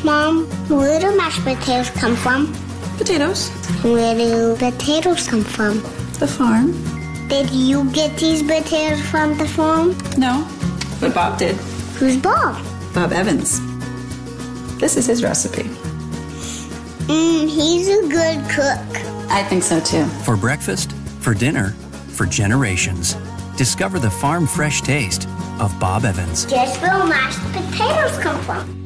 Mom, where do mashed potatoes come from? Potatoes. Where do potatoes come from? The farm. Did you get these potatoes from the farm? No, but Bob did. Who's Bob? Bob Evans. This is his recipe. He's a good cook. I think so too. For breakfast, for dinner, for generations. Discover the farm fresh taste of Bob Evans. Guess where mashed potatoes come from?